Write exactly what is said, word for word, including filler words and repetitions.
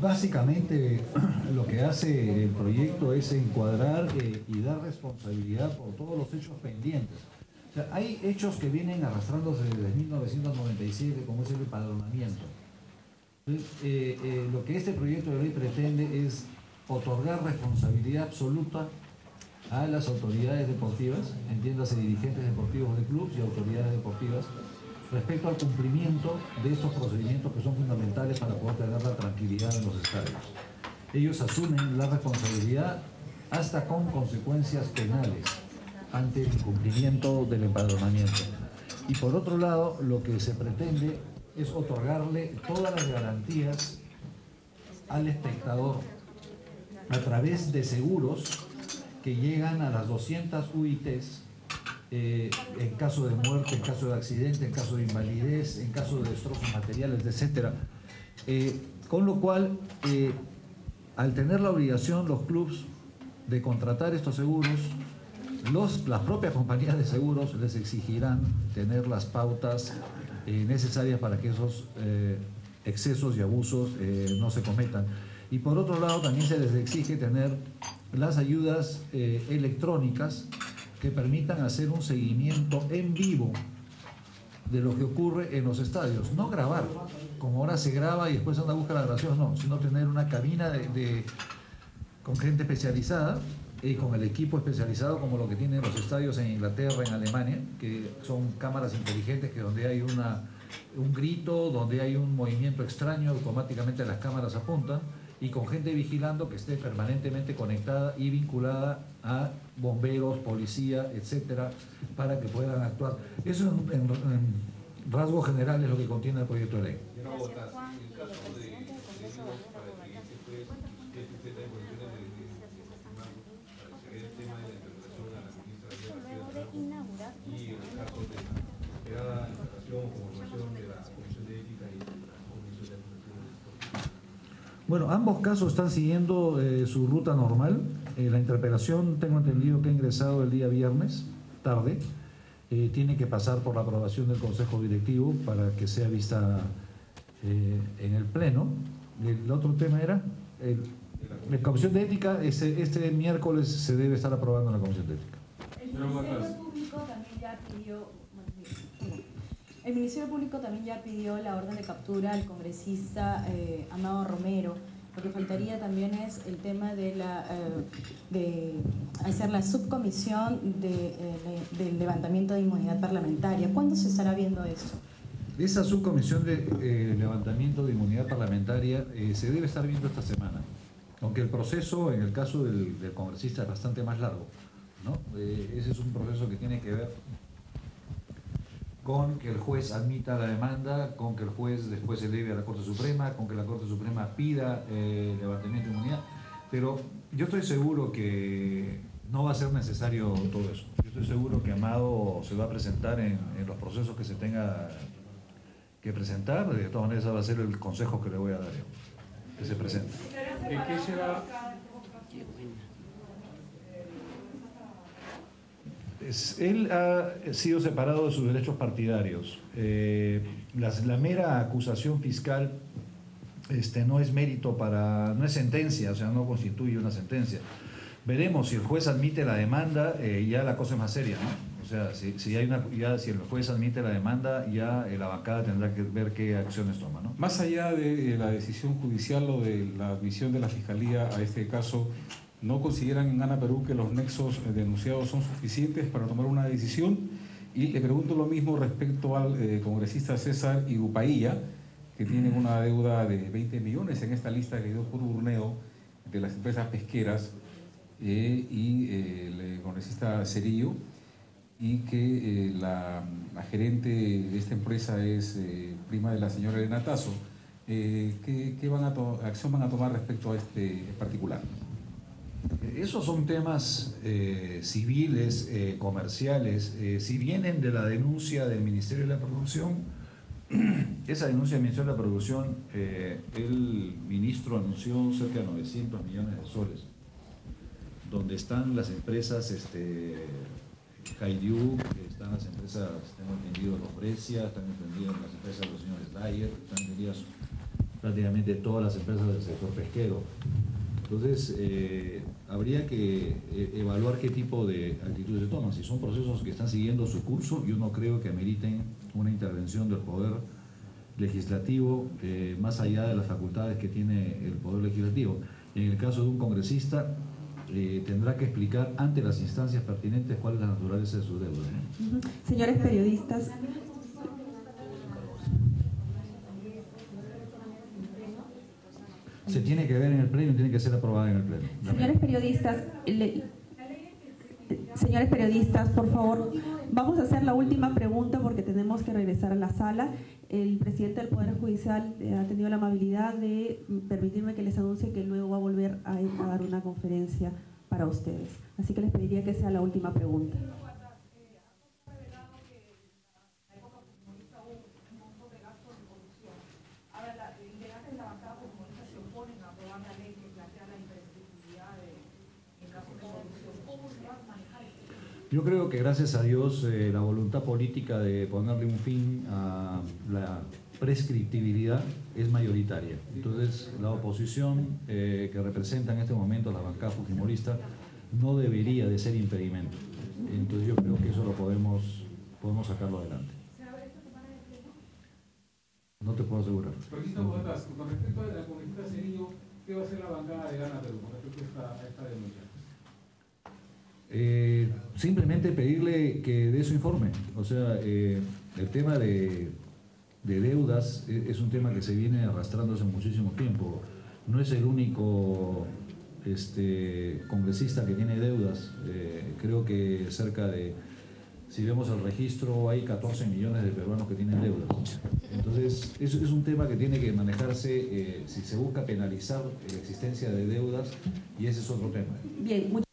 Básicamente lo que hace el proyecto es encuadrar eh, y dar responsabilidad por todos los hechos pendientes. O sea, hay hechos que vienen arrastrándose desde mil novecientos noventa y siete, como es el empadronamiento. Entonces, eh, eh, lo que este proyecto de ley pretende es otorgar responsabilidad absoluta a las autoridades deportivas, entiéndase dirigentes deportivos de clubes y autoridades deportivas, respecto al cumplimiento de estos procedimientos que son fundamentales para poder tener la tranquilidad en los estadios. Ellos asumen la responsabilidad hasta con consecuencias penales ante el incumplimiento del empadronamiento. Y por otro lado, lo que se pretende es otorgarle todas las garantías al espectador a través de seguros que llegan a las doscientas U I Ts eh, en caso de muerte, en caso de accidente, en caso de invalidez, en caso de destrozos materiales, etcétera. Eh, con lo cual, eh, al tener la obligación los clubes de contratar estos seguros, los, las propias compañías de seguros les exigirán tener las pautas eh, necesarias para que esos eh, excesos y abusos eh, no se cometan. Y por otro lado, también se les exige tener las ayudas eh, electrónicas que permitan hacer un seguimiento en vivo de lo que ocurre en los estadios. No grabar, como ahora se graba y después anda a buscar la grabación, no, sino tener una cabina de, de, con gente especializada y con el equipo especializado como lo que tienen los estadios en Inglaterra, en Alemania, que son cámaras inteligentes que donde hay una, un grito, donde hay un movimiento extraño, automáticamente las cámaras apuntan, y con gente vigilando que esté permanentemente conectada y vinculada a bomberos, policía, etcétera, para que puedan actuar. Eso en, en, en rasgos generales es lo que contiene el proyecto de ley. Bueno, ambos casos están siguiendo eh, su ruta normal. Eh, la interpelación, tengo entendido que ha ingresado el día viernes, tarde. Eh, tiene que pasar por la aprobación del Consejo Directivo para que sea vista eh, en el Pleno. El otro tema era, el, la Comisión de Ética, este, este miércoles se debe estar aprobando en la Comisión de Ética. El Ministerio Público también ya pidió, el Ministerio Público también ya pidió la orden de captura al congresista eh, Amado Romero. Lo que faltaría también es el tema de, la, eh, de hacer la subcomisión de, eh, del levantamiento de inmunidad parlamentaria. ¿Cuándo se estará viendo eso? Esa subcomisión de eh, levantamiento de inmunidad parlamentaria eh, se debe estar viendo esta semana, aunque el proceso en el caso del, del congresista es bastante más largo, ¿no? Eh, ese es un proceso que tiene que ver con que el juez admita la demanda, con que el juez después se eleve a la Corte Suprema, con que la Corte Suprema pida eh, levantamiento de inmunidad, pero yo estoy seguro que no va a ser necesario todo eso. Yo estoy seguro que Amado se va a presentar en, en los procesos que se tenga que presentar. De todas maneras, ese va a ser el consejo que le voy a dar yo, que se presente. ¿En qué será? Él ha sido separado de sus derechos partidarios. Eh, la, la mera acusación fiscal este, no es mérito para, no es sentencia, o sea, no constituye una sentencia. Veremos si el juez admite la demanda, eh, ya la cosa es más seria, ¿no? O sea, si, si, hay una, ya, si el juez admite la demanda, ya eh, la bancada tendrá que ver qué acciones toma, ¿no? Más allá de eh, la decisión judicial o de la admisión de la Fiscalía a este caso, ¿no consideran en Gana Perú que los nexos denunciados son suficientes para tomar una decisión? Y le pregunto lo mismo respecto al eh, congresista César Igupaía, que tienen una deuda de veinte millones en esta lista que dio por Urneo de las empresas pesqueras, eh, y eh, el congresista Cerillo, y que eh, la, la gerente de esta empresa es eh, prima de la señora Elena Tasso. Eh, ¿qué, qué van a acción van a tomar respecto a este en particular? Esos son temas eh, civiles, eh, comerciales. Eh, si vienen de la denuncia del Ministerio de la Producción, esa denuncia del Ministerio de la Producción, eh, el ministro anunció cerca de novecientos millones de soles, donde están las empresas este, Haidiu, están las empresas, tengo entendido, los Brescia, están entendidas las empresas de los señores Dyer, están entendidas prácticamente todas las empresas del sector pesquero. Entonces, eh, habría que eh, evaluar qué tipo de actitudes se toman. Si son procesos que están siguiendo su curso, yo no creo que ameriten una intervención del Poder Legislativo eh, más allá de las facultades que tiene el Poder Legislativo. En el caso de un congresista, eh, tendrá que explicar ante las instancias pertinentes cuál es la naturaleza de su deuda, ¿no? Uh-huh. Señores periodistas, se tiene que ver en el pleno y tiene que ser aprobada en el pleno. señores periodistas, le, señores periodistas, por favor, vamos a hacer la última pregunta porque tenemos que regresar a la sala. El presidente del Poder Judicial eh, ha tenido la amabilidad de permitirme que les anuncie que luego va a volver a, a dar una conferencia para ustedes. Así que les pediría que sea la última pregunta. Yo creo que gracias a Dios eh, la voluntad política de ponerle un fin a la prescriptibilidad es mayoritaria. Entonces la oposición eh, que representa en este momento la bancada fujimorista no debería de ser impedimento. Entonces yo creo que eso lo podemos, podemos sacarlo adelante. No te puedo asegurar. Presidente Botas, con respecto a la congresista Cerillo, ¿qué va a hacer la bancada de Gana Perú con respecto a esta, a esta denuncia? Eh, simplemente pedirle que dé su informe. O sea, eh, el tema de, de deudas es, es un tema que se viene arrastrando hace muchísimo tiempo. No es el único este, congresista que tiene deudas. Eh, creo que cerca de, si vemos el registro, hay catorce millones de peruanos que tienen deudas. Entonces, eso es un tema que tiene que manejarse eh, si se busca penalizar la existencia de deudas, y ese es otro tema. Bien, muchas